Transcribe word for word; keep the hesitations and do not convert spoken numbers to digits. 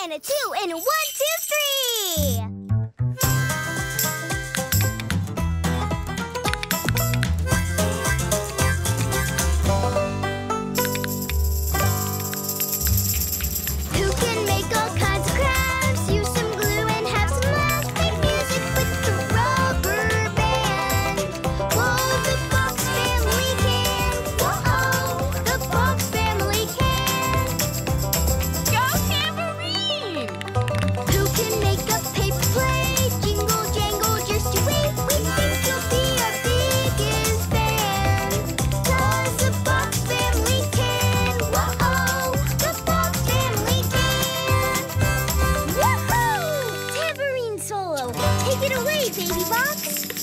and a two and a one, two, three. Who can make all kinds of crafts? Use some glue and have some laughs. Make music with the rubber band. Whoa, the Fox family can. Whoa, the Fox family can. Go Tambourine! Who can make a paper plane? Jingle, jangle, just you wait. We think you'll be our biggest fan. 'Cause the Fox family can. Whoa, the Fox family can. Woohoo! Tambourine solo. Take it away, baby Fox.